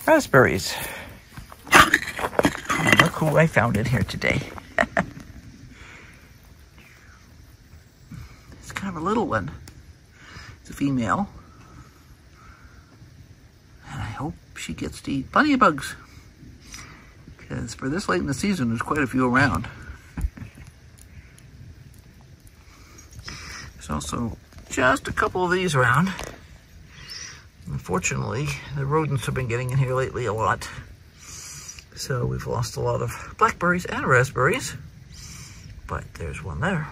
raspberries. And look who I found in here today. It's kind of a little one. It's a female. And I hope she gets to eat plenty of bugs, because for this late in the season, there's quite a few around. There's also just a couple of these around. Unfortunately, the rodents have been getting in here lately a lot. So we've lost a lot of blackberries and raspberries, but there's one there.